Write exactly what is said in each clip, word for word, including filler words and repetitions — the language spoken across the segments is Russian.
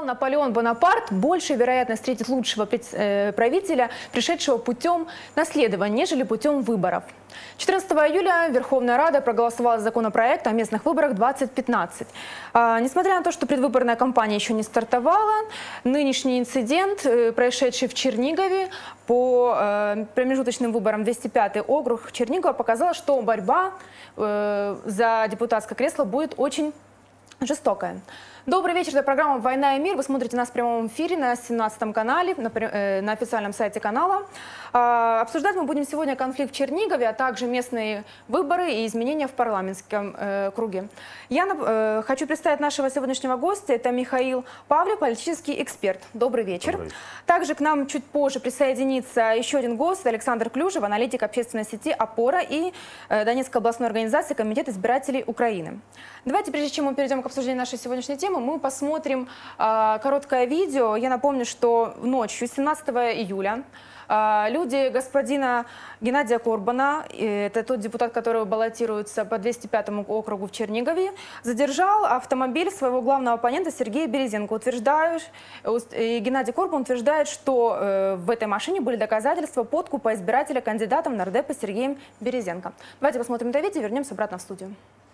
Наполеон Бонапарт, больше вероятность встретить лучшего правителя, пришедшего путем наследования, нежели путем выборов. четырнадцатого июля Верховная Рада проголосовала за законопроект о местных выборах двадцать пятнадцать. А, несмотря на то, что предвыборная кампания еще не стартовала, нынешний инцидент, происшедший в Чернигове по э, промежуточным выборам двести пятый округ Чернигова, показала, что борьба э, за депутатское кресло будет очень жестокая. Добрый вечер, это программа «Война и мир». Вы смотрите нас в прямом эфире на семнадцатом канале, на, э, на официальном сайте канала. А, обсуждать мы будем сегодня конфликт в Чернигове, а также местные выборы и изменения в парламентском э, круге. Я э, хочу представить нашего сегодняшнего гостя. Это Михаил Павлев, политический эксперт. Добрый вечер. Добрый. Также к нам чуть позже присоединится еще один гость, Александр Клюжев, аналитик общественной сети «Опора» и э, Донецкой областной организации «Комитет избирателей Украины». Давайте, прежде чем мы перейдем к обсуждению нашей сегодняшней темы, мы посмотрим э, короткое видео. Я напомню, что ночью, семнадцатого июля, э, люди господина Геннадия Корбана, э, это тот депутат, который баллотируется по двести пятому округу в Чернигове, задержал автомобиль своего главного оппонента Сергея Березенко. Утверждает, э, Геннадий Корбан утверждает, что э, в этой машине были доказательства подкупа избирателя кандидатом нардепа Сергеем Березенко. Давайте посмотрим это видео и вернемся обратно в студию.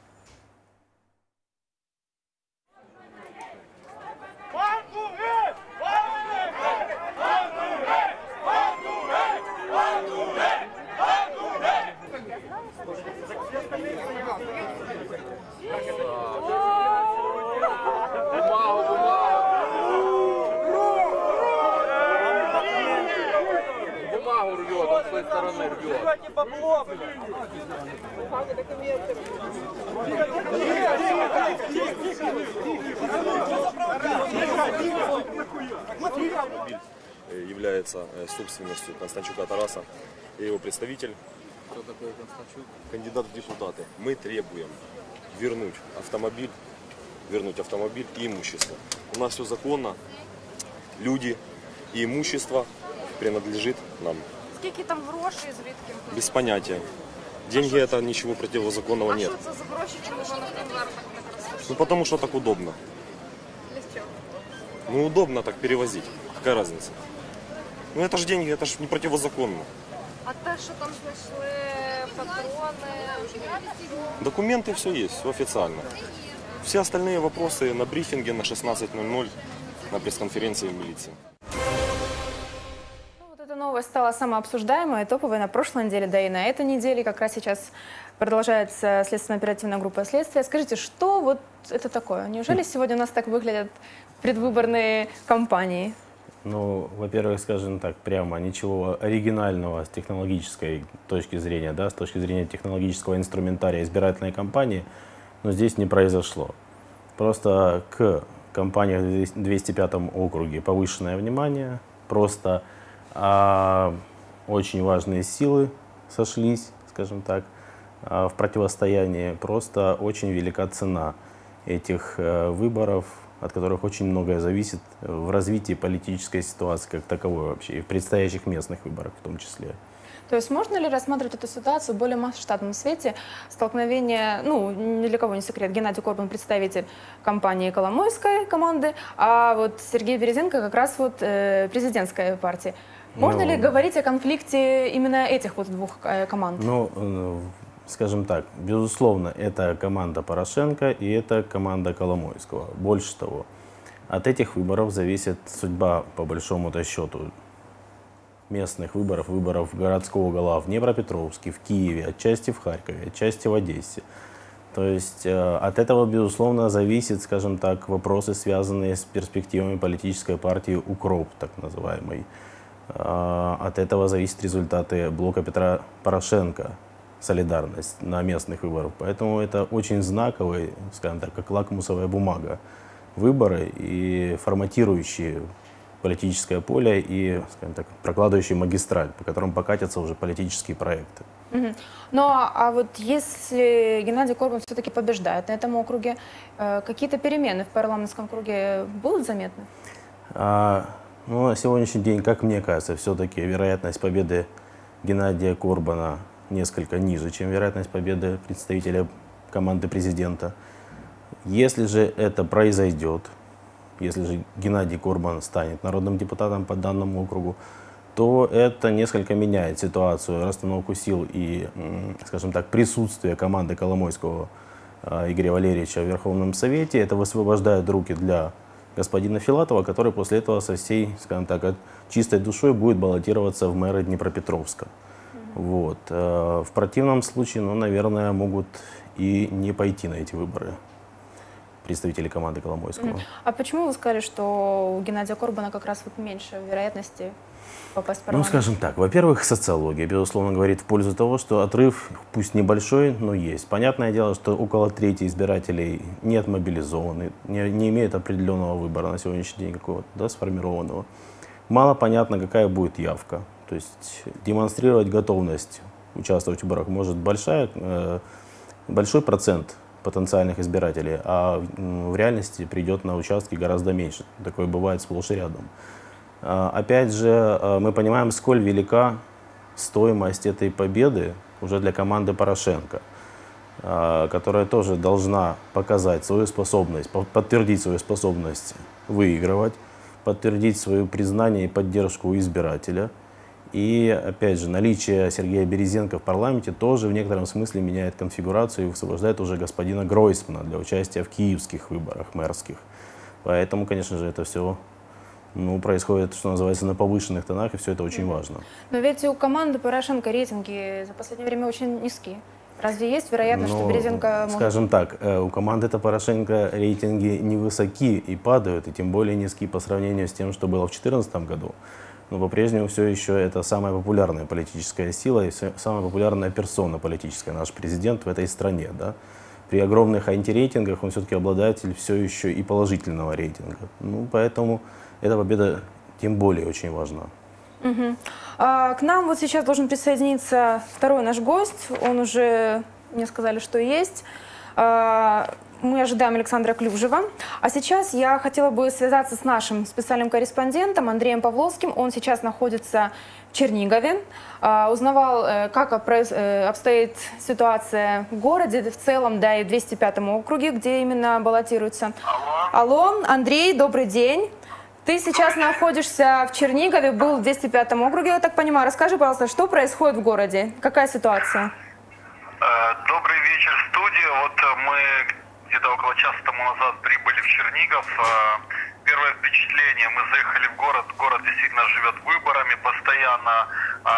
Бумагу рвет, он с той стороны рвет. Является собственностью Константина Тараса и его представитель. Кто такой Константин? Кандидат в депутаты. Мы требуем вернуть автомобиль, вернуть автомобиль и имущество. У нас все законно, люди и имущество принадлежит нам. Скільки там грошей, звідки? Без понятия. Деньги это ничего противозаконного нет. А что это за гроши, чему вы, например, так не Ну потому что так удобно. Для чего? Ну удобно так перевозить. Какая разница? Ну это же деньги, это же не противозаконно. А те, що там знайшли патрони? Документы все есть, все официально. Все остальные вопросы на брифинге на шестнадцать ноль ноль на пресс-конференции в милиции. Ну, вот эта новость стала самообсуждаемой и топовой на прошлой неделе, да и на этой неделе. Как раз сейчас продолжается следственно-оперативная группа следствия. Скажите, что вот это такое? Неужели сегодня у нас так выглядят предвыборные кампании? Ну, во-первых, скажем так, прямо ничего оригинального с технологической точки зрения, да, с точки зрения технологического инструментария избирательной кампании, но здесь не произошло. Просто к кампании в двести пятом округе повышенное внимание, просто а, очень важные силы сошлись, скажем так, а, в противостоянии, просто очень велика цена этих а, выборов, от которых очень многое зависит в развитии политической ситуации как таковой вообще, и в предстоящих местных выборах в том числе. То есть можно ли рассматривать эту ситуацию в более масштабном свете? Столкновение, ну, ни для кого не секрет, Геннадий Корбан представитель компании Коломойской команды, а вот Сергей Березенко как раз вот э, президентской партии. Можно ну, ли говорить о конфликте именно этих вот двух э, команд? Ну, э, скажем так, безусловно, это команда Порошенко и это команда Коломойского. Больше того, от этих выборов зависит судьба, по большому-то счету, местных выборов, выборов городского угла в Днепропетровске, в Киеве, отчасти в Харькове, отчасти в Одессе. То есть э, от этого, безусловно, зависит, скажем так, вопросы, связанные с перспективами политической партии «Укроп», так называемой. Э, от этого зависят результаты блока Петра Порошенко, солидарность на местных выборах. Поэтому это очень знаковые, скажем так, как лакмусовая бумага, выборы и форматирующие политическое поле и, скажем так, прокладывающие магистраль, по которым покатятся уже политические проекты. Угу. Ну а вот если Геннадий Корбан все-таки побеждает на этом округе, э, какие-то перемены в парламентском круге будут заметны? А, ну, на сегодняшний день, как мне кажется, все-таки вероятность победы Геннадия Корбана несколько ниже, чем вероятность победы представителя команды президента. Если же это произойдет, если же Геннадий Корбан станет народным депутатом по данному округу, то это несколько меняет ситуацию, расстановку сил и, скажем так, присутствие команды Коломойского Игоря Валерьевича в Верховном Совете. Это высвобождает руки для господина Филатова, который после этого со всей, скажем так, чистой душой будет баллотироваться в мэры Днепропетровска. Mm-hmm. Вот. В противном случае, ну, наверное, могут и не пойти на эти выборы представители команды Коломойского. Mm-hmm. А почему вы сказали, что у Геннадия Корбана как раз вот меньше вероятности попасть в парламент? Ну, скажем так, во-первых, социология, безусловно, говорит в пользу того, что отрыв, пусть небольшой, но есть. Понятное дело, что около трети избирателей не отмобилизованы, не, не имеют определенного выбора на сегодняшний день какого-то, да, сформированного. Мало понятно, какая будет явка. То есть демонстрировать готовность участвовать в выборах может большая, э, большой процент потенциальных избирателей, а в реальности придет на участки гораздо меньше. Такое бывает сплошь и рядом. Опять же, мы понимаем, сколь велика стоимость этой победы уже для команды Порошенко, которая тоже должна показать свою способность, подтвердить свою способность выигрывать, подтвердить свое признание и поддержку у избирателя. И, опять же, наличие Сергея Березенко в парламенте тоже в некотором смысле меняет конфигурацию и высвобождает уже господина Гройсмана для участия в киевских выборах мэрских. Поэтому, конечно же, это все, ну, происходит, что называется, на повышенных тонах, и все это очень важно. Но ведь у команды Порошенко рейтинги за последнее время очень низкие. Разве есть вероятность, Но, что Березенко может... Скажем так, у команды Порошенко рейтинги невысоки и падают, и тем более низкие по сравнению с тем, что было в две тысячи четырнадцатом году. Но по-прежнему все еще это самая популярная политическая сила и самая популярная персона политическая, наш президент в этой стране. Да? При огромных антирейтингах он все-таки обладатель все еще и положительного рейтинга. Ну, поэтому эта победа тем более очень важна. Угу. А, к нам вот сейчас должен присоединиться второй наш гость. Он уже, мне сказали, что есть. А, мы ожидаем Александра Клюжева. А сейчас я хотела бы связаться с нашим специальным корреспондентом Андреем Павловским. Он сейчас находится в Чернигове. А, узнавал, как обстоит ситуация в городе в целом, да, и в двести пятом округе, где именно баллотируются. Алло. Алло, Андрей, добрый день. Ты сейчас находишься в Чернигове, был в двести пятом округе, я так понимаю. Расскажи, пожалуйста, что происходит в городе? Какая ситуация? Добрый вечер, студия. Вот мы где-то около часа тому назад прибыли в Чернигов. Первое впечатление, мы заехали в город, город действительно живет выборами, постоянно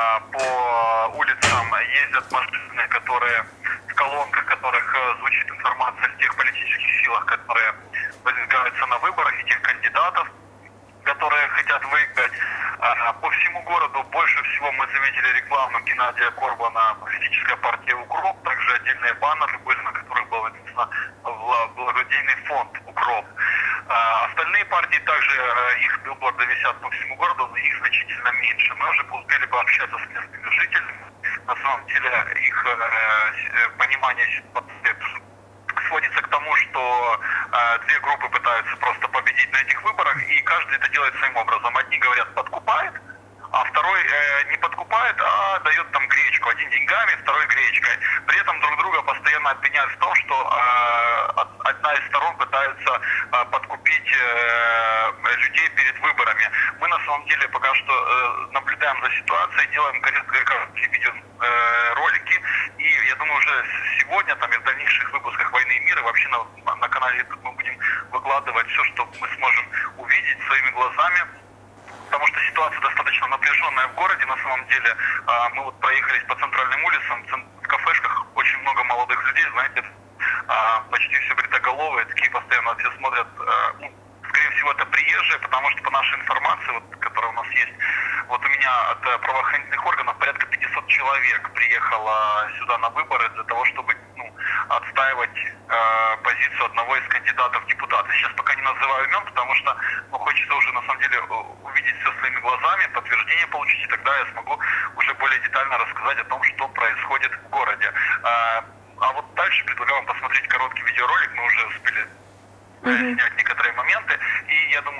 по улицам ездят машины, которые в колонках, в которых звучит информация о тех политических силах, которые выдвигаются на выборах, и тех кандидатов, которые хотят выиграть. По всему городу больше всего мы заметили рекламу Геннадия Корбана, политическая партия «Укроп», также отдельные баннеры были, на которых был написано благодейный фонд «Укроп». Остальные партии также, их билборды висят по всему городу, но их значительно меньше. Мы уже успели пообщаться с местными жителями. На самом деле их понимание ситуации сводится к тому, что э, две группы пытаются просто победить на этих выборах, и каждый это делает своим образом. Одни говорят, подкупает, а второй э, не подкупает, а дает там гречку. Один деньгами, второй гречкой. При этом друг друга постоянно обвиняют в том, что э, одна из сторон пытается э, подкупить э, людей перед выборами. Мы на самом деле пока что э, наблюдаем за ситуацией, делаем короткие видеоролики, и я думаю, уже сегодня там, и в дальнейших выпусках «Войны и мира» вообще на, на канале YouTube мы будем выкладывать все, что мы сможем увидеть своими глазами. Потому что ситуация достаточно напряженная в городе, на самом деле. Мы вот проехались по центральным улицам, в кафешках очень много молодых людей, знаете, почти все бритоголовые, такие постоянно все смотрят. Ну, скорее всего, это приезжие, потому что по нашей информации, вот, которая у нас есть, вот у меня от правоохранительных органов порядка пятисот человек приехало сюда на выборы для того, чтобы, ну, отстаивать э, позицию одного из кандидатов в депутаты. Сейчас пока не называю имен, потому что, ну, хочется уже на самом деле увидеть все своими глазами, подтверждение получить, и тогда я смогу уже более детально рассказать о том, что происходит в городе. Э, а вот дальше предлагаю вам посмотреть короткий видеоролик, мы уже успели mm-hmm. снять некоторые моменты, и я думаю, уже каждый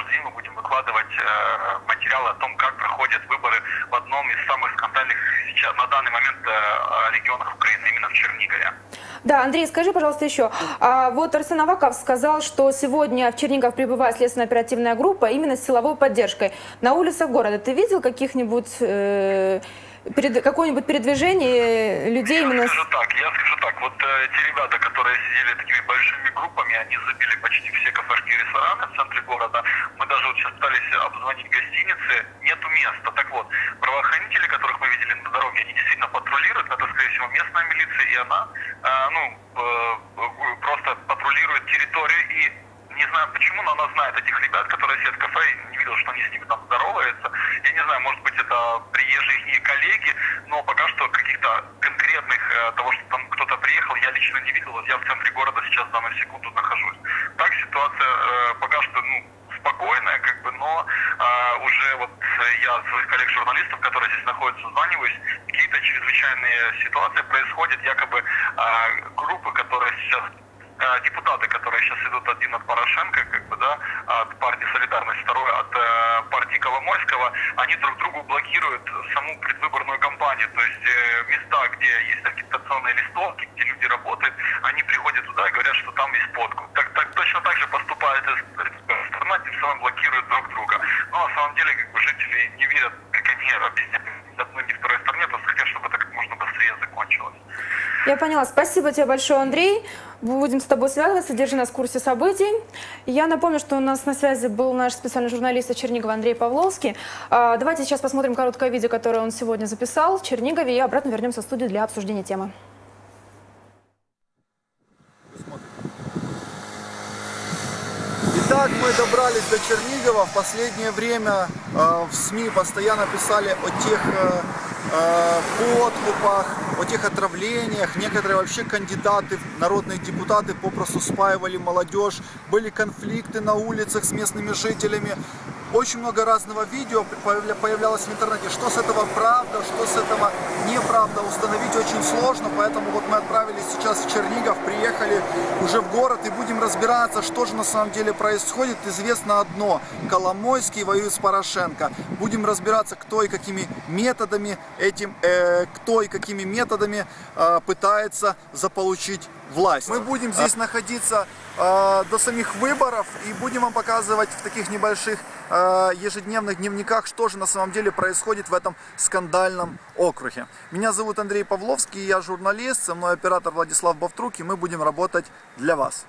каждый день мы будем выкладывать э, материалы о том, как проходят выборы в одном из самых скандальных сейчас, на данный момент э, регионов Украины, именно в Чернигове. Да, Андрей, скажи, пожалуйста, еще. А, вот Арсен Аваков сказал, что сегодня в Чернигов прибывает следственно-оперативная группа именно с силовой поддержкой. На улицах города ты видел каких-нибудь, э, перед, какое-нибудь передвижение людей именно... Я скажу так, я скажу так. Вот э, те ребята, которые сидели такими большими группами, они забили почти все кафешки и рестораны в центре города. Мы даже вот сейчас пытались обзвонить гостиницы, нету места. Так вот, правоохранители, которых мы видели на дороге, они действительно патрулируют, это, скорее всего, местная милиция, и она, э, ну, э, просто патрулирует территорию, и не знаю почему, но она знает этих ребят, которые сидят в кафе, не видел, что они с ними там здороваются. Я не знаю, может быть, это приезжие их коллеги, но пока что каких-то конкретных э, того, что там кто-то приехал, я лично не видел. Вот я в центре города сейчас в данную секунду нахожусь. Так ситуация э, пока что, ну, спокойная, как бы, но э, уже вот я своих коллег-журналистов, которые здесь находятся, созваниваюсь, какие-то чрезвычайные ситуации происходят, якобы э, группы, которые сейчас депутаты, которые сейчас идут, один от Порошенко, как бы, да, от партии «Солидарность», второй от э, партии Коломойского, они друг другу блокируют саму предвыборную кампанию. То есть э, места, где есть агитационные листовки, где люди работают, они приходят туда и говорят, что там есть подкуп. Так, так, точно так же поступает страна, тем самым блокируют друг друга. Но на самом деле, как бы, жители не верят, как они объясняют, ни одной, ни второй стороне, то хотят, чтобы это как можно быстрее закончилось. Я поняла. Спасибо тебе большое, Андрей. Будем с тобой связываться, держи нас в курсе событий. Я напомню, что у нас на связи был наш специальный журналист из Чернигова Андрей Павловский. Давайте сейчас посмотрим короткое видео, которое он сегодня записал в Чернигове, и обратно вернемся в студию для обсуждения темы. Итак, мы добрались до Чернигова. В последнее время э, в СМИ постоянно писали о тех э, э, подкупах, о тех отравлениях. Некоторые вообще кандидаты, народные депутаты попросту спаивали молодежь. Были конфликты на улицах с местными жителями. Очень много разного видео появлялось в интернете. Что с этого правда, что с этого неправда, установить очень сложно. Поэтому вот мы отправились сейчас в Чернигов, приехали уже в город и будем разбираться, что же на самом деле происходит. Известно одно: Коломойский воюет с Порошенко. Будем разбираться, кто и какими методами этим, э, кто и какими методами э, пытается заполучить власть. Мы будем здесь находиться э, до самих выборов и будем вам показывать в таких небольших э, ежедневных дневниках, что же на самом деле происходит в этом скандальном округе. Меня зовут Андрей Павловский, я журналист, со мной оператор Владислав Бовтрук, и мы будем работать для вас.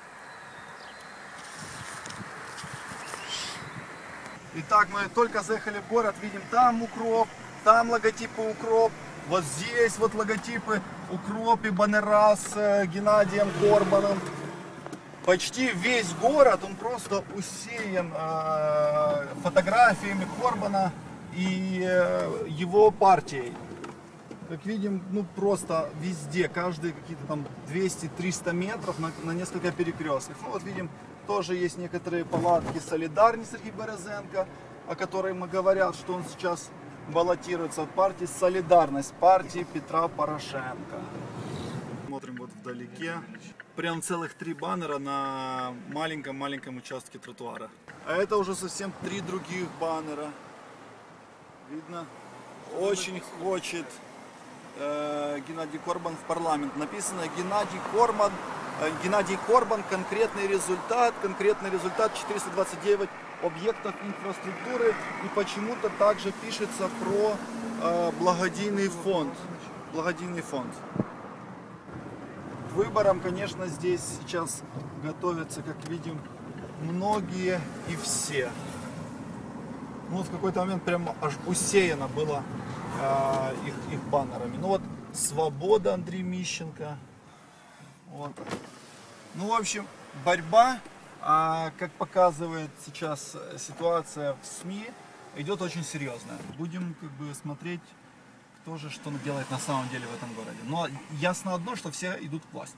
Итак, мы только заехали в город, видим там укроп, там логотипы укроп. Вот здесь вот логотипы укроп и баннера с э, Геннадием Корбаном. Почти весь город, он просто усеян э, фотографиями Корбана и э, его партией. Как видим, ну просто везде, каждые какие-то там двести-триста метров на, на несколько перекрестков. Ну вот видим, тоже есть некоторые палатки «Солидарность» Сергея Борозенко, о которой мы говорят, что он сейчас баллотируется от партии «Солидарность», партии Петра Порошенко. Смотрим вот вдалеке. Прям целых три баннера на маленьком-маленьком участке тротуара. А это уже совсем три других баннера. Видно? Очень хочет э, Геннадий Корбан в парламент. Написано Геннадий Корбан, э, Геннадий Корбан, конкретный результат, конкретный результат четыреста двадцать девять объектов инфраструктуры, и почему-то также пишется про э, благодійный фонд. Благодійный фонд. К выборам, конечно, здесь сейчас готовятся, как видим, многие и все. Ну вот в какой-то момент прям аж усеяно было э, их, их баннерами. Ну вот «Свобода» Андрей Мищенко. Вот. Ну, в общем, борьба, а, как показывает сейчас ситуация в СМИ, идет очень серьезная. Будем как бы смотреть, кто же что делает на самом деле в этом городе. Но ясно одно, что все идут к власти.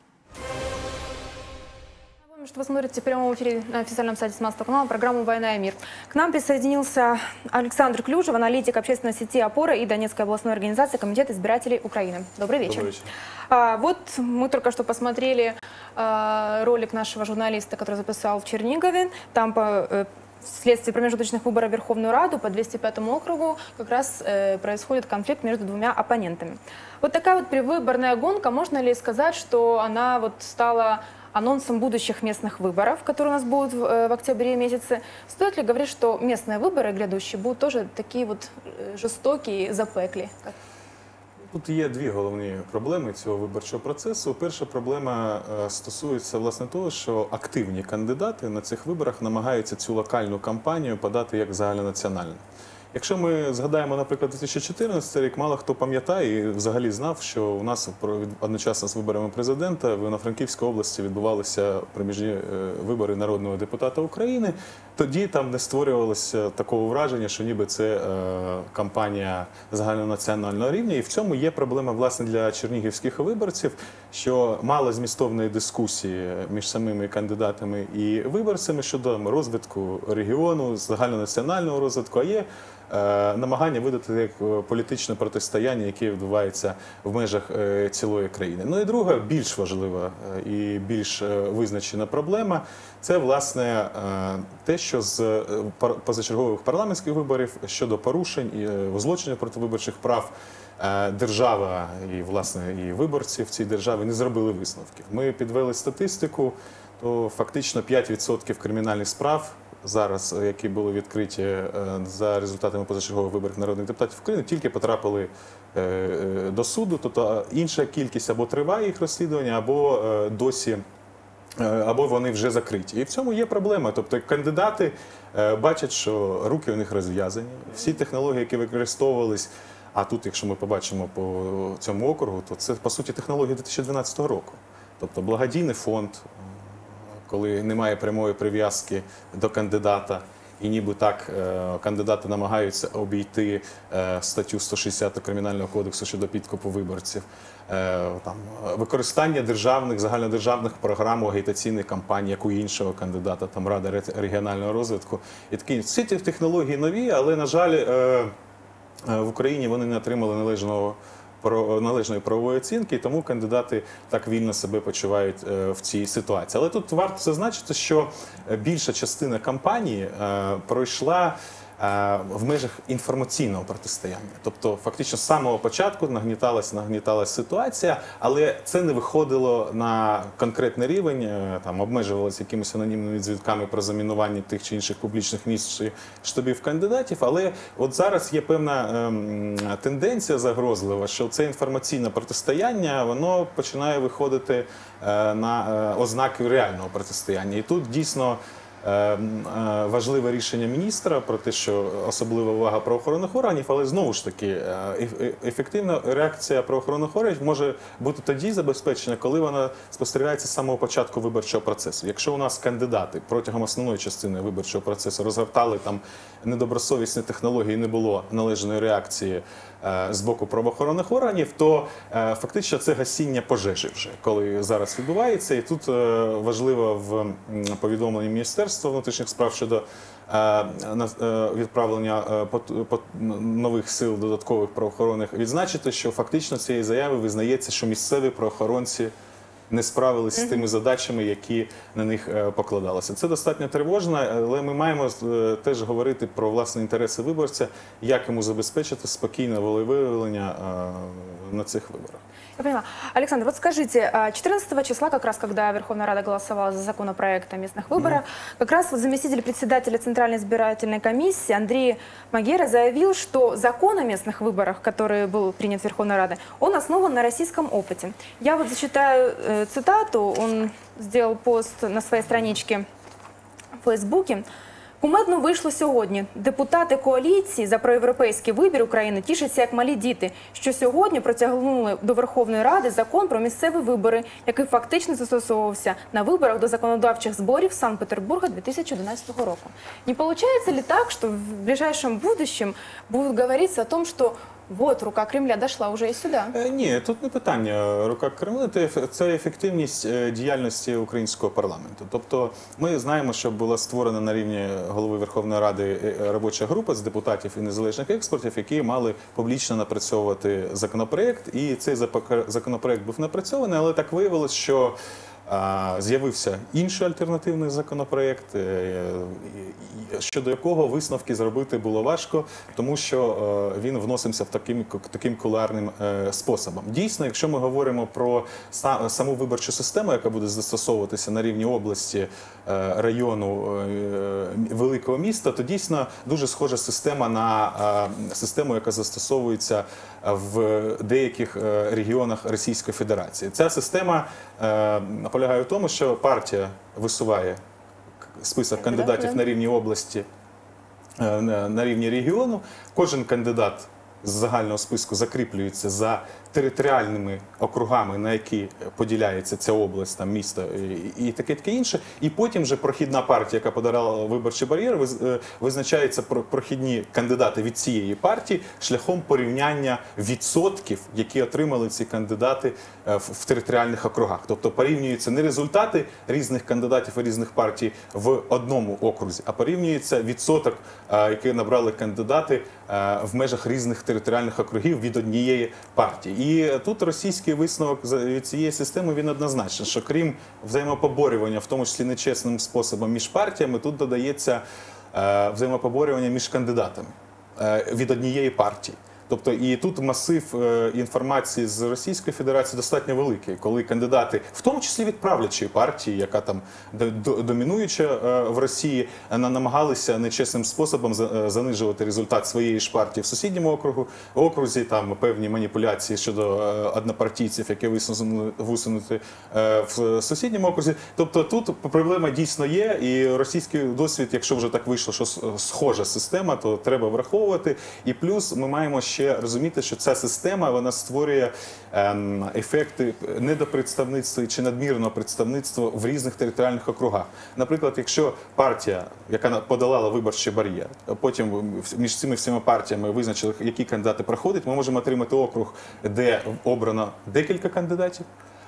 Напомню, что вы смотрите в прямом эфире на официальном сайте семнадцатого канала программу «Война и мир». К нам присоединился Александр Клюжев, аналитик общественной сети «Опора» и Донецкой областной организации Комитет избирателей Украины. Добрый вечер. Добрый вечер. А, вот мы только что посмотрели а, ролик нашего журналиста, который записал в Чернигове. Там по, вследствие промежуточных выборов в Верховную Раду по двести пятому округу как раз э, происходит конфликт между двумя оппонентами. Вот такая вот предвыборная гонка, можно ли сказать, что она вот стала анонсом будущих местных выборов, которые у нас будут в, э, в октябре месяце? Стоит ли говорить, что местные выборы грядущие будут тоже такие вот э, жестокие, запеклі? Как... Тут є дві головні проблеми цього виборчого процесу. Перша проблема е, стосується власне того, що активні кандидати на цих виборах намагаються цю локальну кампанію подати як загальнонаціональну. Якщо ми згадаємо, наприклад, дві тисячі чотирнадцятий рік, мало хто пам'ятає і взагалі знав, що у нас одночасно з виборами президента в Івано-Франківській області відбувалися проміжні вибори народного депутата України. Тоді там не створювалося такого враження, що ніби це е, кампанія загальнонаціонального рівня. І в цьому є проблема, власне, для чернігівських виборців, що мало змістовної дискусії між самими кандидатами і виборцями щодо розвитку регіону, загальнонаціонального розвитку, а є намагання видати як політичне протистояння, яке відбувається в межах цілої країни. Ну і друга, більш важлива і більш визначена проблема – це, власне, те, що з позачергових парламентських виборів щодо порушень і злочинів проти виборчих прав держава і, власне, і виборці в цій державі не зробили висновків. Ми підвели статистику, то фактично п'ять відсотків кримінальних справ зараз, які були відкриті за результатами позачергових виборів народних депутатів України, тільки потрапили до суду, тобто інша кількість або триває їх розслідування, або досі, або вони вже закриті. І в цьому є проблема. Тобто кандидати бачать, що руки у них розв'язані, всі технології, які використовувались, а тут, якщо ми побачимо по цьому округу, то це, по суті, технології дві тисячі дванадцятого року. Тобто благодійний фонд, коли немає прямої прив'язки до кандидата, і ніби так кандидати намагаються обійти статтю сто шістдесят Кримінального кодексу щодо підкупу виборців, там, використання державних, загальнодержавних програм агітаційних кампаній, як у іншого кандидата, там Рада регіонального розвитку. І такі, всі ці технології нові, але, на жаль, в Україні вони не отримали належного належної правової оцінки, і тому кандидати так вільно себе почувають в цій ситуації. Але тут варто зазначити, що більша частина кампанії пройшла в межах інформаційного протистояння. Тобто, фактично, з самого початку нагніталася, нагніталася ситуація, але це не виходило на конкретний рівень, там, обмежувалося якимись анонімними дзвінками про замінування тих чи інших публічних місць чи штабів кандидатів. Але от зараз є певна ем, тенденція загрозлива, що це інформаційне протистояння, воно починає виходити е, на е, ознаки реального протистояння. І тут дійсно важливе рішення міністра про те, що особлива увага правоохоронних органів, але знову ж таки ефективна реакція правоохоронних органів може бути тоді забезпечена, коли вона спостерігається з самого початку виборчого процесу. Якщо у нас кандидати протягом основної частини виборчого процесу розгортали там недобросовісні технології, не було належної реакції з боку правоохоронних органів, то фактично це гасіння пожежі вже, коли зараз відбувається. І тут важливо в повідомленні Міністерства внутрішніх справ щодо відправлення нових сил додаткових правоохоронних відзначити, що фактично цієї заяви визнається, що місцеві правоохоронці не справилися з тими задачами, які на них покладалися. Це достатньо тривожно, але ми маємо теж говорити про власні інтереси виборця, як йому забезпечити спокійне волевиявлення на цих виборах. Я поняла. Александр, вот скажите, четырнадцатого числа, как раз когда Верховная Рада голосовала за законопроект о местных выборах, mm-hmm. как раз вот заместитель председателя Центральной избирательной комиссии Андрей Магера заявил, что закон о местных выборах, который был принят Верховной Радой, он основан на российском опыте. Я вот зачитаю э, цитату, он сделал пост на своей страничке в Фейсбуке. Кумедно вийшло сьогодні. Депутати коаліції за проєвропейський вибір України тішаться як малі діти, що сьогодні протягнули до Верховної Ради закон про місцеві вибори, який фактично застосовувався на виборах до законодавчих зборів Санкт-Петербурга две тысячи двенадцатого року. Не получается ли так, что в ближайшем будущем будет говориться о том, что вот, рука Кремля дошла уже і сюди? Ні, тут не питання рука Кремля, це ефективність діяльності українського парламенту. Тобто ми знаємо, що була створена на рівні голови Верховної Ради робоча група з депутатів і незалежних експертів, які мали публічно напрацьовувати законопроект. І цей законопроект був напрацьований, але так виявилось, що З'явився інший альтернативний законопроєкт, щодо якого висновки зробити було важко, тому що він вносився в таким, таким кулуарним способом. Дійсно, якщо ми говоримо про саму виборчу систему, яка буде застосовуватися на рівні області, району, великого міста, то дійсно дуже схожа система на систему, яка застосовується в деяких регіонах Російської Федерації. Ця система полягає в тому, що партія висуває список кандидатів на рівні області, на рівні регіону. Кожен кандидат з загального списку закріплюється за територіальними округами, на які поділяється ця область, там, місто і, і таке таке інше. І потім вже прохідна партія, яка подолала виборчий бар'єр, визначається прохідні кандидати від цієї партії шляхом порівняння відсотків, які отримали ці кандидати в, в територіальних округах. Тобто порівнюються не результати різних кандидатів і різних партій в одному окрузі, а порівнюється відсоток, який набрали кандидати в межах різних територіальних округів від однієї партії. І тут російський висновок від цієї системи, він однозначний, що крім взаємопоборювання, в тому числі нечесним способом між партіями, тут додається взаємопоборювання між кандидатами від однієї партії. Тобто і тут масив інформації з Російської Федерації достатньо великий, коли кандидати, в тому числі від правлячої партії, яка там домінуюча в Росії, намагалися нечесним способом занижувати результат своєї ж партії в сусідньому округу, окрузі, там певні маніпуляції щодо однопартійців, які висунуті в сусідньому окрузі. Тобто тут проблема дійсно є, і російський досвід, якщо вже так вийшло, що схожа система, то треба враховувати. І плюс ми маємо ще розуміти, що ця система, вона створює ем, ефекти недопредставництва чи надмірного представництва в різних територіальних округах. Наприклад, якщо партія, яка подолала виборчий бар'єр, потім між цими всіма партіями визначили, які кандидати проходять, ми можемо отримати округ, де обрано декілька кандидатів,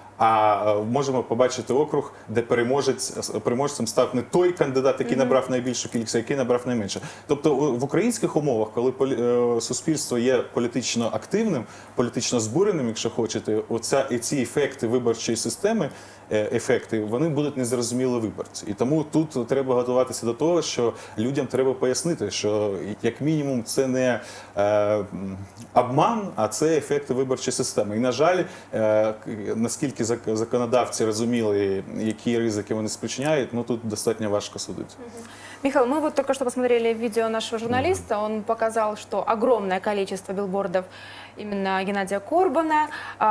а можемо побачити округ, де переможець, переможцем став не той кандидат, який набрав найбільшу кількість, а який набрав найменше. Тобто в українських умовах, коли суспільство є політично активним, політично збуреним, якщо хочете, оця, і ці ефекти виборчої системи, ефекти, вони будуть незрозуміли виборці. І тому тут треба готуватися до того, що людям треба пояснити, що як мінімум це не е, обман, а це ефекти виборчої системи. І на жаль, е, наскільки законодавці розуміли, які ризики вони спричиняють, ну тут достатньо важко судити. Михаил, мы вот только что посмотрели видео нашего журналиста, он показал, что огромное количество билбордов именно Геннадия Корбана.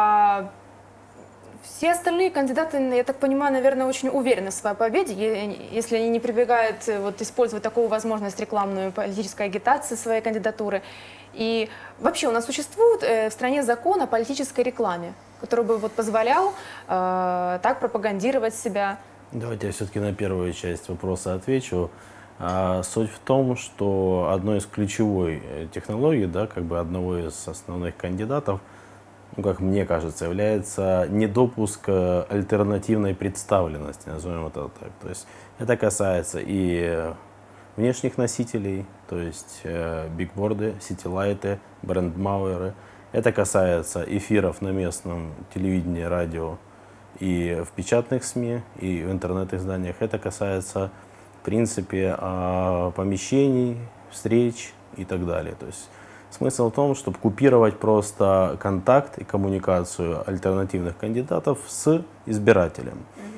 Все остальные кандидаты, я так понимаю, наверное, очень уверены в своей победе, если они не прибегают вот, использовать такую возможность рекламную политической агитации своей кандидатуры. И вообще у нас существует э, в стране закон о политической рекламе, который бы вот, позволял э, так пропагандировать себя. Давайте я все-таки на первую часть вопроса отвечу. А, суть в том, что одной из ключевой технологий, да, как бы одного из основных кандидатов, ну, как мне кажется, является недопуск альтернативной представленности, назовем это так. То есть это касается и внешних носителей, то есть э, бигборды, ситилайты, брендмауэры. Это касается эфиров на местном телевидении, радио и в печатных СМИ, и в интернет-изданиях. Это касается, в принципе, э, помещений, встреч и так далее. То есть смысл в том, чтобы купировать просто контакт и коммуникацию альтернативных кандидатов с избирателем.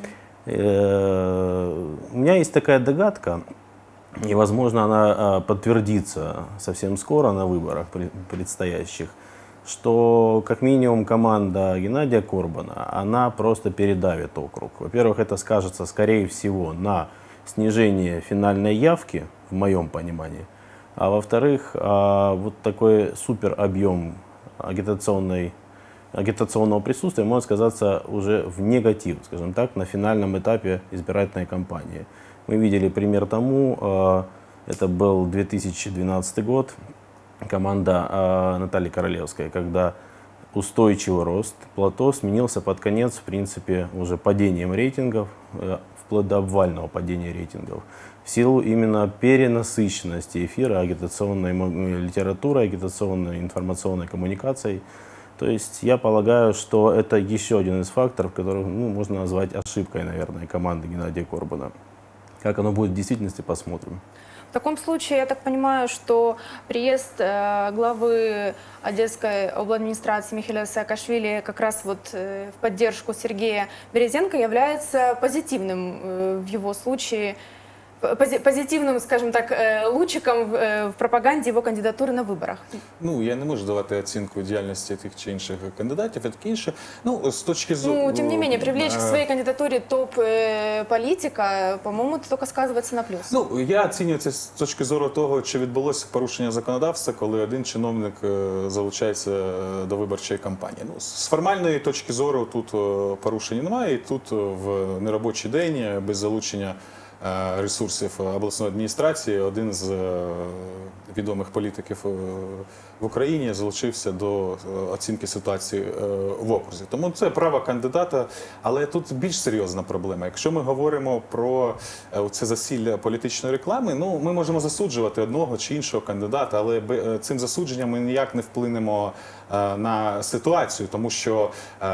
Mm-hmm. У меня есть такая догадка, и, возможно, она подтвердится совсем скоро на выборах предстоящих, что, как минимум, команда Геннадия Корбана, она просто передавит округ. Во-первых, это скажется, скорее всего, на снижении финальной явки, в моем понимании. А во-вторых, вот такой супер объем агитационной, агитационного присутствия может сказаться уже в негатив, скажем так, на финальном этапе избирательной кампании. Мы видели пример тому, это был две тысячи двенадцатый год, команда Натальи Королевской, когда устойчивый рост плато сменился под конец, в принципе, уже падением рейтингов, вплоть до обвального падения рейтингов. В силу именно перенасыщенности эфира агитационной литературой, агитационной информационной коммуникацией, То есть я полагаю, что это еще один из факторов, который ну, можно назвать ошибкой, наверное, команды Геннадия Корбана. Как оно будет в действительности, посмотрим. В таком случае, я так понимаю, что приезд э, главы Одесской обладминистрации Михаила Саакашвили как раз вот э, в поддержку Сергея Березенко является позитивным э, в его случае, пози позитивным, скажем так, э, лучиком в, э, в пропаганді його кандидатури на виборах. Ну, я не можу давати оцінку діяльності тих чи інших кандидатів, а таке інше. Ну, з точки зору... Ну, тем не менее, привлечь к своей кандидатуре топ-политика, по-моему, это только сказывается на плюс. Ну, я оцінюю це з точки зору того, чи відбулося порушення законодавства, коли один чиновник залучається до виборчої кампанії. Ну, з формальної точки зору тут порушень немає, і тут в неробочий день без залучення ресурсів обласної адміністрації один з відомих політиків в Україні залучився до оцінки ситуації в окрузі. Тому це право кандидата, але тут більш серйозна проблема. Якщо ми говоримо про це засилля політичної реклами, ну, ми можемо засуджувати одного чи іншого кандидата, але цим засудженням ми ніяк не вплинемо на ситуацію, тому що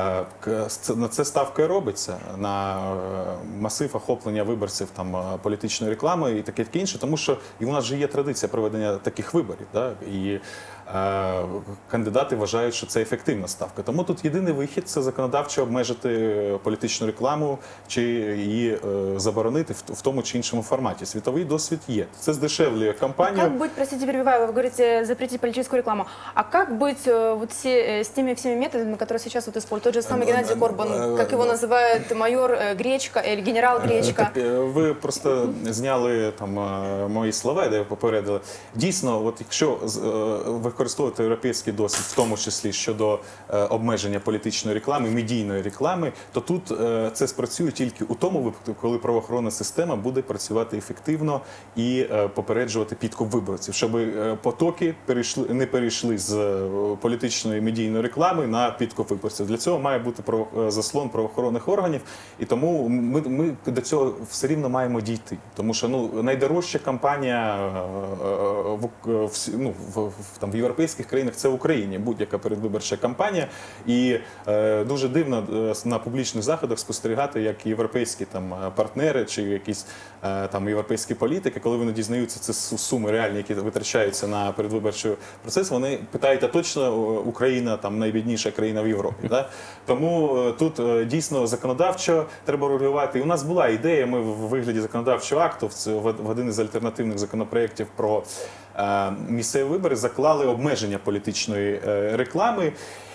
на це ставка і робиться, на масив охоплення виборців там, політичної реклами і таке інше, тому що і у нас же є традиція проведення таких виборів, да? І е, кандидати вважають, що це ефективна ставка. Тому тут єдиний вихід – це законодавчо обмежити політичну рекламу чи її е, заборонити в, в тому чи іншому форматі. Світовий досвід є. Це здешевлює кампанію. А как быть, простите, перебиваю, вы говорите запретить политическую рекламу, а как быть вот все, с теми всеми методами, которые сейчас вот используют? Тот же самый Геннадий Корбан, как его называют майор Гречка или генерал Гречка. Ви просто зняли там мої слова, де ви попередили. Дійсно, от якщо використовувати європейський досвід, в тому числі щодо обмеження політичної реклами, медійної реклами, то тут це спрацює тільки у тому випадку, коли правоохоронна система буде працювати ефективно і попереджувати підкуп виборців, щоб потоки перейшли, не перейшли з політичної медійної реклами на підкуп виборців. Для цього має бути заслон правоохоронних органів, і тому ми, ми до цього все рівно маємо дійти. Тому що ну, найдорожча кампанія в, в, ну, в, в, там, в європейських країнах – це в Україні, будь-яка передвиборча кампанія. І е, дуже дивно на публічних заходах спостерігати, як європейські там, партнери чи якісь е, там, європейські політики, коли вони дізнаються ці суми реальні, які витрачаються на передвиборчий процес, вони питають, а точно Україна там, найбідніша країна в Європі. Да? Тому е, тут е, дійсно законодавчо треба регулювати. І у нас була ідея, ми в вигляді законодавчого акту в, в один із альтернативних законопроєктів про е, місцеві вибори заклали обмеження політичної е, реклами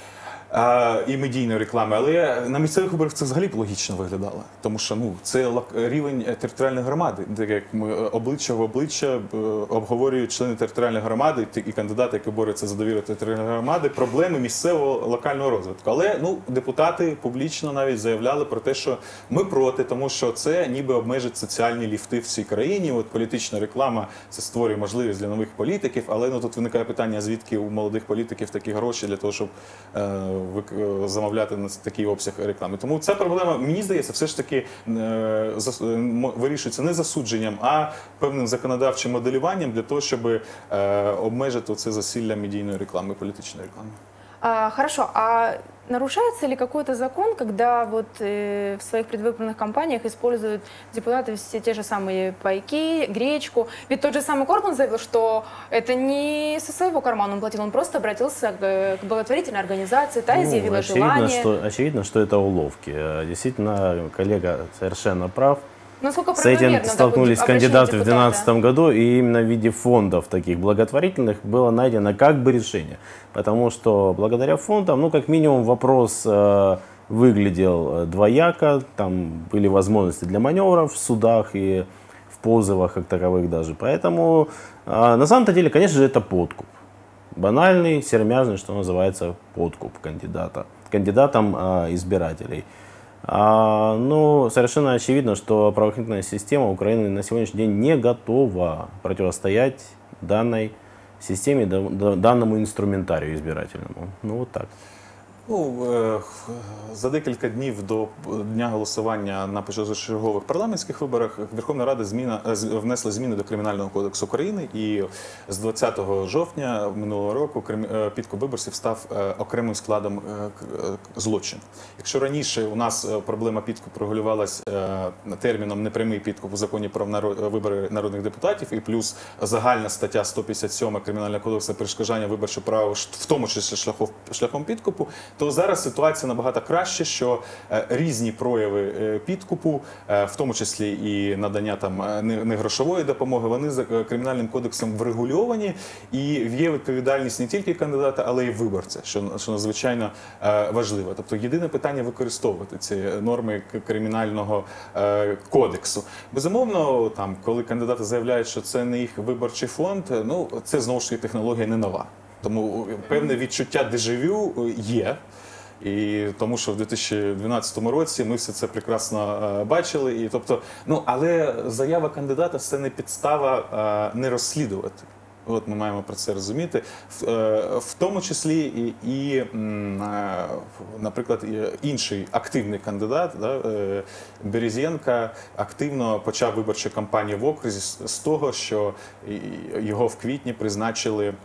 е, і медійної реклами, але на місцевих виборах це взагалі б логічно виглядало, тому що ну, це рівень територіальної громади, де як ми обличчя в обличчя е, обговорюють члени територіальної громади і кандидати, які борються за довіру територіальної громади, проблеми місцевого локального розвитку. Але ну, депутати публічно навіть заявляли про те, що ми проти, тому що це ніби обмежить соціальні ліфти в цій країні. От політична реклама це створює можливість для нових політиків, але ну, тут виникає питання, звідки у молодих політиків такі гроші для того, щоб е, замовляти на такий обсяг реклами. Тому ця проблема, мені здається, все ж таки е, зас, е, вирішується не засудженням, а певним законодавчим моделюванням для того, щоб е, обмежити це засилля медійної реклами, політичної реклами. А, хорошо, а нарушается ли какой-то закон, когда вот э, в своих предвыборных кампаниях используют депутаты все те же самые пайки, гречку? Ведь тот же самый Корбан заявил, что это не со своего кармана он платил, он просто обратился к, к благотворительной организации, та ну, изъявила очевидно, желание. Что, очевидно, что это уловки. Действительно, коллега совершенно прав. Насколько С этим столкнулись кандидаты в две тысячи двенадцатом году, и именно в виде фондов таких благотворительных было найдено как бы решение. Потому что благодаря фондам, ну как минимум вопрос э, выглядел двояко, там были возможности для маневров в судах и в позывах как таковых даже. Поэтому э, на самом-то деле, конечно же, это подкуп. Банальный, сермяжный, что называется, подкуп кандидата, кандидатам э, избирателей. А, ну, совершенно очевидно, что правоохранительная система Украины на сегодняшний день не готова противостоять данной системе, данному инструментарию избирательному. Ну, вот так. Ну, е, за декілька днів до дня голосування на позачергових парламентських виборах Верховна Рада зміна, е, з- внесла зміни до Кримінального кодексу України, і з двадцятого жовтня минулого року крим- е, підкуп виборців став е, окремим складом е, к- е, злочину. Якщо раніше у нас е, проблема підкупу регулювалась е, терміном непрямий підкуп у законі про наро- вибори народних депутатів, і плюс загальна стаття сто п'ятдесят сім Кримінального кодексу перешкоджання виборчого права, в тому числі шляхом, шляхом підкупу, то зараз ситуація набагато краще, що е, різні прояви е, підкупу, е, в тому числі і надання там е, не, не грошової допомоги, вони за е, Кримінальним кодексом врегульовані, і є відповідальність не тільки кандидата, але й виборця, що, що надзвичайно е, важливо. Тобто єдине питання використовувати ці норми к- Кримінального е, кодексу. Безумовно, там, коли кандидати заявляють, що це не їх виборчий фонд, е, ну це знову ж таки технологія не нова. Тому певне відчуття дежавю є. І тому, що в дві тисячі дванадцятому році ми все це прекрасно е, бачили. І тобто, ну але заява кандидата це не підстава е, не розслідувати. От ми маємо про це розуміти, в, е, в тому числі і, і м, е, наприклад, і інший активний кандидат, да, е, Березєнка, активно почав виборчу кампанію в окрузі з, з того, що і- його в квітні призначили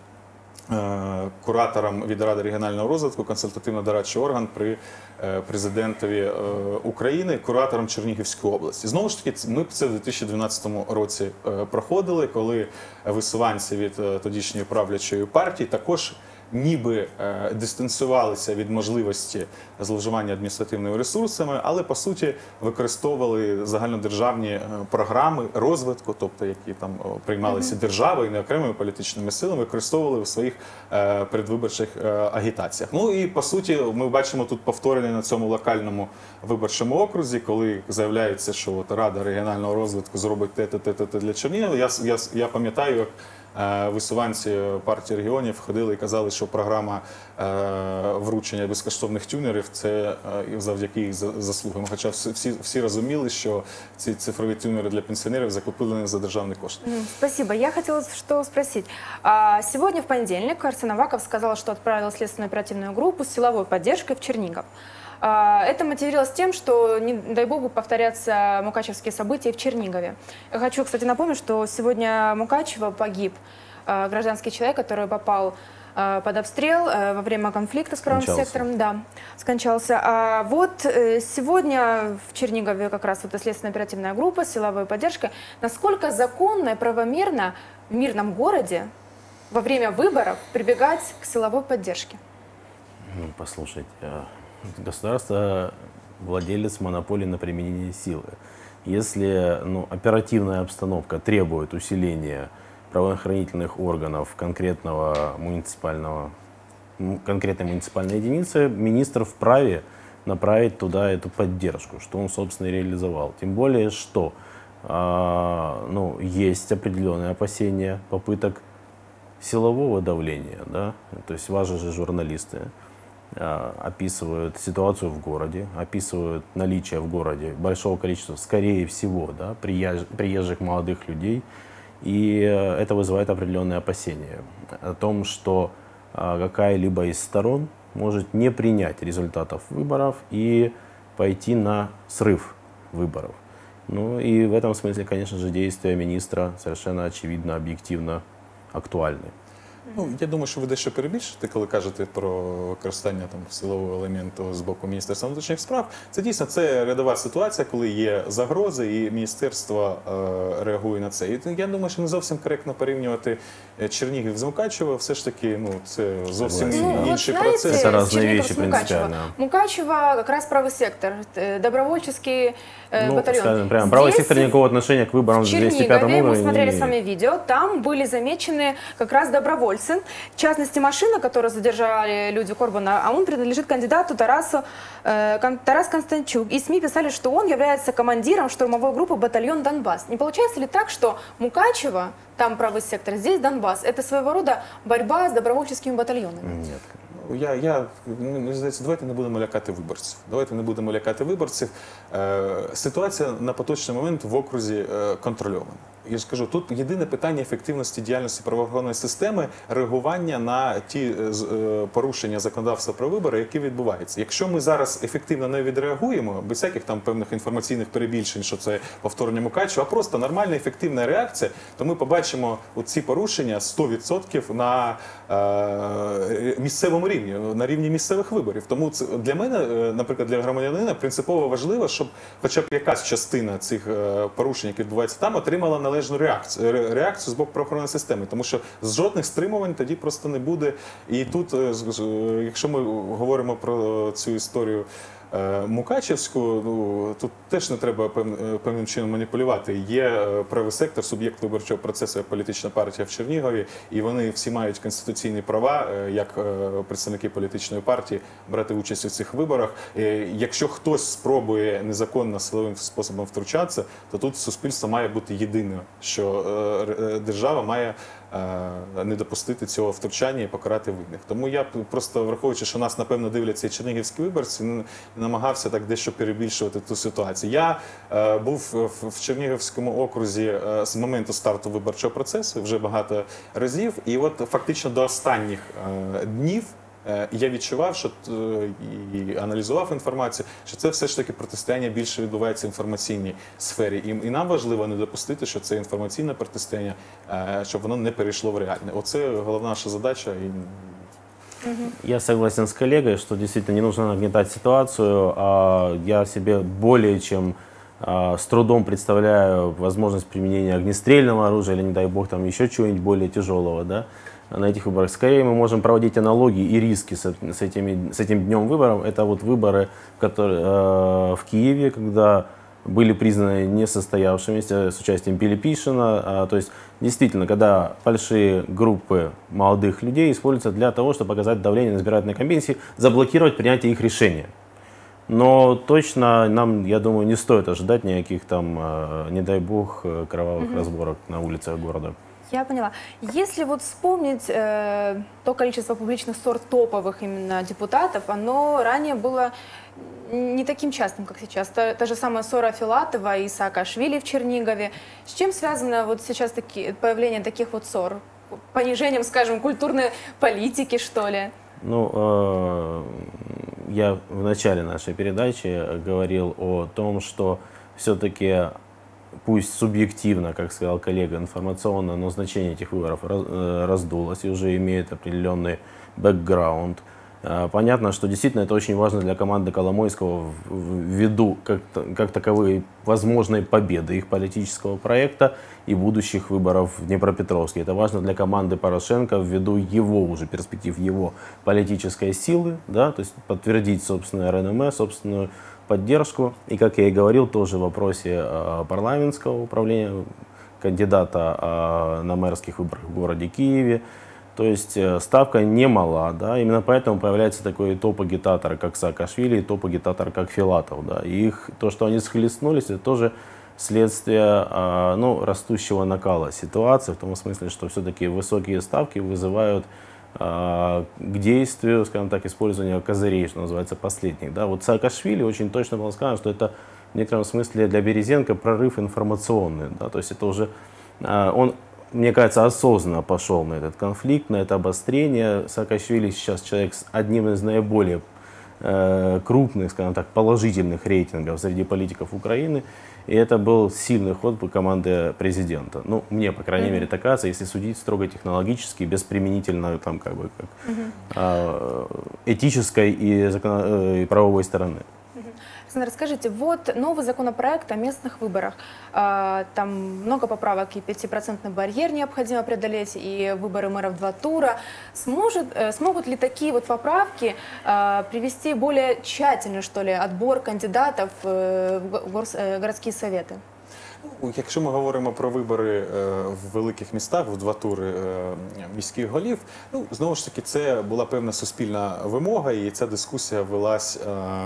е, куратором від Ради регіонального розвитку, консультативно-дорадчий орган при е, президентові е, України, куратором Чернігівської області. Знову ж таки, ц- ми це в дві тисячі дванадцятому році е, проходили, коли висуванці від е, тодішньої правлячої партії також ніби е, дистанціювалися від можливості зловживання адміністративними ресурсами, але по суті використовували загальнодержавні е, програми розвитку, тобто які там о, приймалися державою, не окремими політичними силами, використовували у своїх е, передвиборчих е, агітаціях. Ну і по суті, ми бачимо тут повторення на цьому локальному виборчому окрузі, коли заявляється, що от Рада регіонального розвитку зробить те-те, те-те те для Чернігова. Я, я, я пам'ятаю, як е, висуванці партії регіонів ходили і казали, що програма е, вручення безкоштовних тюнерів – це е, завдяки їх за- заслугам. Хоча всі, всі, всі розуміли, що ці цифрові тюнери для пенсіонерів закупили за державний кошт. М, Спасибо. Я хотела что спросить. А, Сегодня в понедельник Арсен Аваков сказал, что отправил следственную оперативную группу с силовой поддержкой в Чернигов. А, Это мотивировалось тем, что, не дай богу, повторятся мукачевские события в Чернигове. Я хочу, кстати, напомнить, что сегодня в Мукачево погиб а, гражданский человек, который попал а, под обстрел а, во время конфликта с правым Скончался. сектором. Да, скончался. А вот э, сегодня в Чернигове как раз вот эта следственная оперативная группа с силовой поддержкой. Насколько законно и правомерно в мирном городе во время выборов прибегать к силовой поддержке? Ну, послушайте, а, государство владелец монополии на применение силы. Если ну, оперативная обстановка требует усиления правоохранительных органов конкретного муниципального, м, конкретной муниципальной единицы, министр вправе направить туда эту поддержку, что он, собственно, и реализовал. Тем более, что а, ну, есть определенные опасения попыток силового давления, да, то есть ваши же журналисты а, описывают ситуацию в городе, описывают наличие в городе большого количества, скорее всего, да, приезж- приезжих молодых людей, и э, это вызывает определенные опасения о том, что а, какая-либо из сторон может не принять результатов выборов и пойти на срыв выборов. Ну и в этом смысле, конечно же, действия министра совершенно очевидно, объективно актуальны. Ну, я думаю, що ви дещо перебільшите, коли кажете про використання там силового елементу з боку Міністерства внутрішніх справ. Це дійсно це рядова ситуація, коли є загрози, і міністерство е, реагує на це. І я думаю, що не зовсім коректно порівнювати е, Чернігів з Мукачево. Все ж таки, ну це зовсім Согласен. Ну, вот інший знаете, процес. Это разные Чернигов вещи с Мукачево. принципиально. Мукачево как раз правый сектор, э, добровольческий э, Ну, батальон. скажем прямо, правый Здесь, сектор никакого отношения к выборам в в двести пятом Чернигове, уровне мы смотрели не с имеет. вами видео, там были замечены как раз добровольцы. В частности, машина, которую задержали люди Корбана, а он принадлежит кандидату Тарасу, э, Кон- Тарас Константчук. И СМИ писали, что он является командиром штурмовой группы «Батальон Донбасс». Не получается ли так, что Мукачево, там правый сектор, здесь Донбасс? Это своего рода борьба с добровольческими батальонами? Нет. Я, я, мені здається, давайте не будемо лякати виборців. Давайте не будемо лякати виборців. Е, ситуація на поточний момент в окрузі е, контрольована. я ж кажу, тут єдине питання ефективності діяльності правоохоронної системи, реагування на ті е, порушення законодавства про вибори, які відбуваються. Якщо ми зараз ефективно не відреагуємо, без всяких там певних інформаційних перебільшень, що це повторення Мукачева, а просто нормальна ефективна реакція, то ми побачимо ці порушення сто відсотків на е, місцевому рівні, на рівні місцевих виборів. Тому це, для мене, наприклад, для громадянина принципово важливо, щоб хоча б якась частина цих е, порушень, які відбуваються там, отримала належну реакцію, реакцію з боку правоохоронної системи. Тому що з жодних стримувань тоді просто не буде. І тут, е, якщо ми говоримо про цю історію Мукачевську, ну, тут теж не треба пев, певним чином маніпулювати. Є правий сектор, суб'єкт виборчого процесу, як політична партія в Чернігові, і вони всі мають конституційні права, як представники політичної партії, брати участь у цих виборах. Якщо хтось спробує незаконно силовим способом втручатися, то тут суспільство має бути єдине, що держава має не допустити цього втручання і покарати винних. Тому я просто, враховуючи, що нас, напевно, дивляться і чернігівські виборці, не намагався так дещо перебільшувати ту ситуацію. Я е, був в Чернігівському окрузі е, з моменту старту виборчого процесу вже багато разів, і от фактично до останніх е, днів я відчував, що і аналізував інформацію, що це все ж таки протистояння більше відбувається в інформаційній сфері. І, і нам важливо не допустити, що це інформаційне протистояння, щоб воно не перейшло в реальне. Оце головна наша задача. Я согласен с коллегой, что действительно не нужно нагнетать ситуацию. А я себе более чем а, с трудом представляю возможность применения огнестрельного оружия или, не дай бог, там еще чего-нибудь более тяжелого, да, на этих выборах. Скорее мы можем проводить аналогии и риски с, с, этими, с этим днем выборов. Это вот выборы которые, э, в Киеве, когда были признаны несостоявшимися с участием Пилипишина. А, то есть действительно, когда большие группы молодых людей используются для того, чтобы оказать давление на избирательные комиссии, заблокировать принятие их решения. Но точно нам, я думаю, не стоит ожидать никаких там, э, не дай бог, кровавых mm-hmm. разборок на улицах города. Я поняла. Если вот вспомнить э, то количество публичных ссор топовых именно депутатов, оно ранее было не таким частым, как сейчас. Та, та же самая ссора Филатова и Саакашвили в Чернигове. С чем связано вот сейчас таки, появление таких вот ссор? Понижением, скажем, культурной политики, что ли? Ну, э, я в начале нашей передачи говорил о том, что все-таки пусть субъективно, как сказал коллега, информационно, но значение этих выборов раздулось и уже имеет определенный бэкграунд. Понятно, что действительно это очень важно для команды Коломойского ввиду как, как таковой возможной победы их политического проекта и будущих выборов в Днепропетровске. Это важно для команды Порошенко ввиду его уже перспектив, его политической силы, да, то есть подтвердить собственное РНМ, собственную поддержку. И, как я и говорил, тоже в вопросе э, парламентского управления, кандидата э, на мэрских выборах в городе Киеве. То есть э, ставка немала, да, именно поэтому появляется такой топ-агитатор, как Саакашвили, и топ-агитатор, как Филатов. Да. И их, то, что они схлестнулись, это тоже следствие э, ну, растущего накала ситуации, в том смысле, что все-таки высокие ставки вызывают к действию, скажем так, использования козырей, что называется, последних. Да? Вот Саакашвили очень точно было сказано, что это в некотором смысле для Березенко прорыв информационный. Да? То есть это уже, он, мне кажется, осознанно пошел на этот конфликт, на это обострение. Саакашвили сейчас человек с одним из наиболее э, крупных, скажем так, положительных рейтингов среди политиков Украины. И это был сильный ход по команде президента. Ну, мне, по крайней mm-hmm. мере, так кажется, если судить строго технологически, без применительно там, как бы, как, mm-hmm. э, этической и, закон... и правовой стороны. Александр, расскажите, вот новый законопроект о местных выборах. Там много поправок, и пятипроцентный барьер необходимо преодолеть, и выборы мэров два тура. Сможет, смогут ли такие вот поправки привести более тщательный, что ли, отбор кандидатов в городские советы? Якщо ми говоримо про вибори в великих містах, в два тури міських голів, ну, знову ж таки, це була певна суспільна вимога, і ця дискусія велась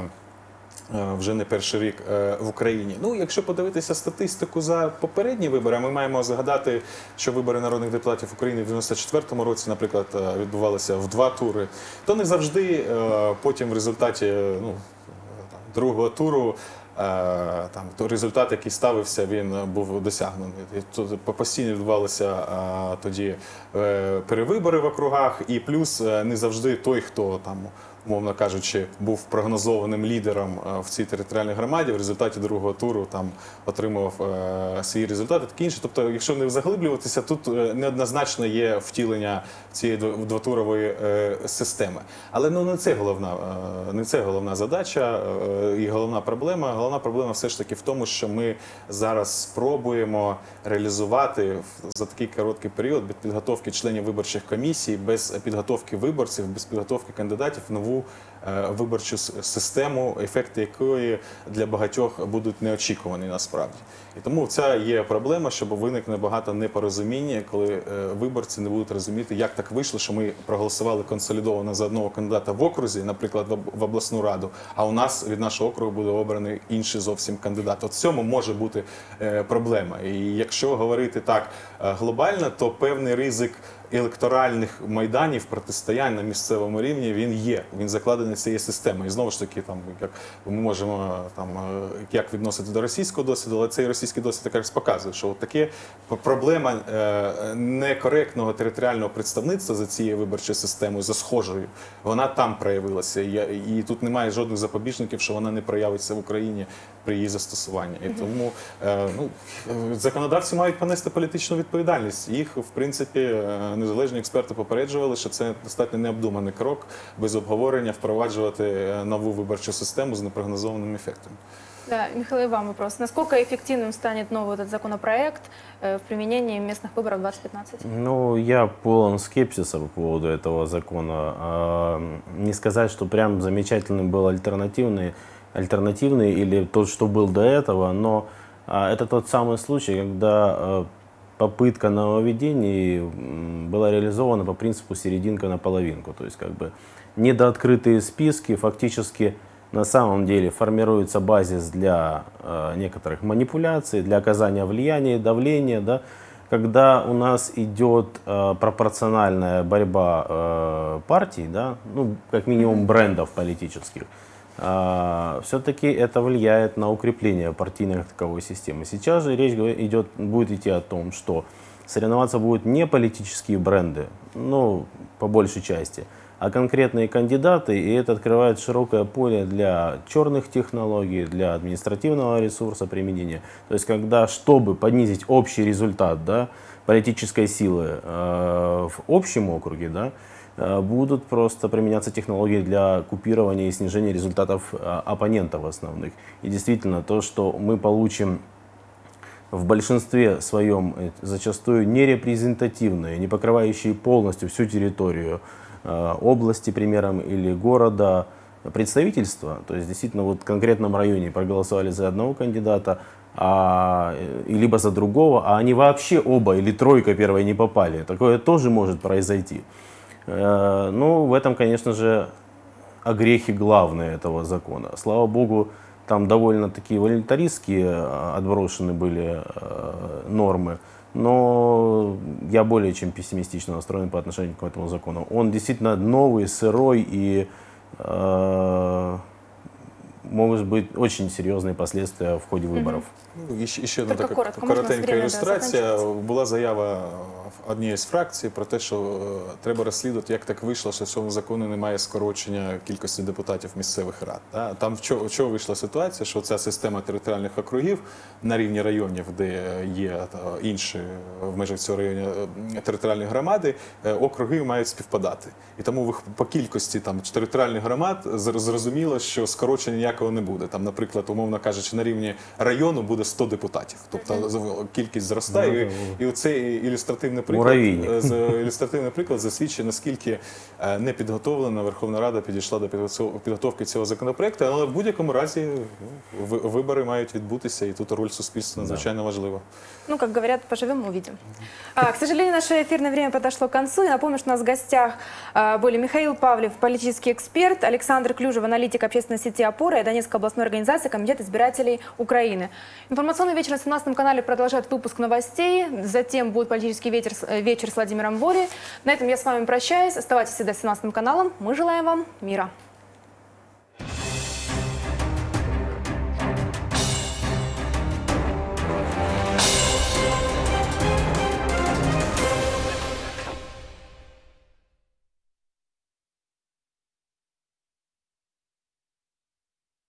вже не перший рік в Україні. Ну, якщо подивитися статистику за попередні вибори, ми маємо згадати, що вибори народних депутатів України в дев'яносто четвертому році, наприклад, відбувалися в два тури, то не завжди потім в результаті ну, другого туру там, той результат, який ставився, він був досягнений. Тут постійно відбувалися тоді перевибори в округах, і плюс не завжди той, хто там, умовно кажучи, був прогнозованим лідером в цій територіальній громаді, в результаті другого туру там отримував е, свій результат і таке інше. Тобто, якщо не заглиблюватися, тут неоднозначно є втілення цієї двотурової е, системи. Але ну, не це головна, е, не це головна задача е, і головна проблема. Головна проблема все ж таки в тому, що ми зараз спробуємо реалізувати за такий короткий період без підготовки членів виборчих комісій, без підготовки виборців, без підготовки кандидатів нову виборчу систему, ефекти якої для багатьох будуть неочікувані насправді. І тому це є проблема, що виникне багато непорозуміння, коли виборці не будуть розуміти, як так вийшло, що ми проголосували консолідовано за одного кандидата в окрузі, наприклад, в обласну раду, а у нас від нашого округу буде обраний інший зовсім кандидат. От в цьому може бути проблема. І якщо говорити так глобально, то певний ризик електоральних майданів, протистоянь на місцевому рівні, він є. Він закладений цією системою. І знову ж таки, там, як ми можемо там, як відносити до російського досвіду, але цей російський досвід якраз показує, що от таке проблема некоректного територіального представництва за цією виборчою системою, за схожою, вона там проявилася. І, і тут немає жодних запобіжників, що вона не проявиться в Україні при її застосуванні. І тому ну, законодавці мають понести політичну відповідальність. Їх, в принципі, незалежні експерти попереджували, що це достатньо необдуманий крок без обговорення впроваджувати нову виборчу систему з непрогнозованим ефектом. Да, Михаил, и вам вопрос. Насколько эффективным станет новый этот законопроект в применении местных выборов двадцать пятнадцать? Ну, я полон скепсиса по поводу этого закона. Не сказать, что прям замечательным был альтернативный, альтернативный или тот, что был до этого, но это тот самый случай, когда попытка нововведений была реализована по принципу серединка на половинку. То есть как бы недооткрытые списки фактически на самом деле формируется базис для э, некоторых манипуляций, для оказания влияния, давления, да, когда у нас идет э, пропорциональная борьба э, партий, да, ну, как минимум брендов политических, э, все-таки это влияет на укрепление партийной таковой системы. Сейчас же речь идет, будет идти о том, что соревноваться будут не политические бренды, ну, по большей части, а конкретные кандидаты, и это открывает широкое поле для черных технологий, для административного ресурса применения. То есть, когда, чтобы понизить общий результат, да, политической силы э, в общем округе, да, э, будут просто применяться технологии для купирования и снижения результатов э, оппонентов основных. И действительно, то, что мы получим в большинстве своем зачастую нерепрезентативные, не покрывающие полностью всю территорию области, примером, или города представительства, то есть действительно вот в конкретном районе проголосовали за одного кандидата, а, либо за другого, а они вообще оба или тройка первой не попали. Такое тоже может произойти. Ну, в этом, конечно же, огрехи главные этого закона. Слава богу, там довольно такие волюнтаристские отброшены были нормы. Но я более чем пессимистично настроен по отношению к этому закону. Он действительно новый, сырой и э, могут быть очень серьезные последствия в ходе виборів. Ну, ще, ще одна така коротенька ілюстрація. Була заява однієї з фракцій про те, що е, треба розслідувати, як так вийшло, що в цьому законі немає скорочення кількості депутатів місцевих рад. Да? Там в чому, в чому вийшла ситуація, що ця система територіальних округів на рівні районів, де є та, інші в межах цього району територіальні громади, е, округи мають співпадати. І тому по кількості там, територіальних громад зрозуміло, що скорочення ніякого не буде. Там, наприклад, умовно кажучи, на рівні району буде сто депутатів. Тобто кількість зростає. І, і оцей ілюстративний приклад, ілюстративний приклад засвідчує, наскільки непідготовлена Верховна Рада підійшла до підготовки цього законопроекту. Але в будь-якому разі вибори мають відбутися, і тут роль суспільства надзвичайно важлива. Ну, как говорят, поживем, увидим. А, к сожалению, наше эфирное время подошло к концу. Я напомню, что у нас в гостях а, были Михаил Павлев, политический эксперт, Александр Клюжев, аналитик общественной сети «Опора» и Донецкой областной организации Комитет избирателей Украины. Информационный вечер на семнадцатом канале продолжает выпуск новостей. Затем будет политический вечер, вечер с Владимиром Вори. На этом я с вами прощаюсь. Оставайтесь всегда с семнадцатым каналом. Мы желаем вам мира.